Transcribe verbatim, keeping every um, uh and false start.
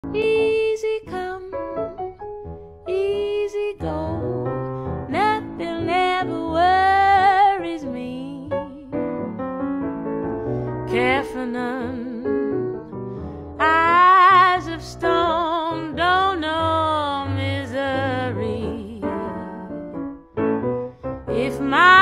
Easy come, easy go, nothing ever worries me. Care for none, eyes of stone, don't know misery. If my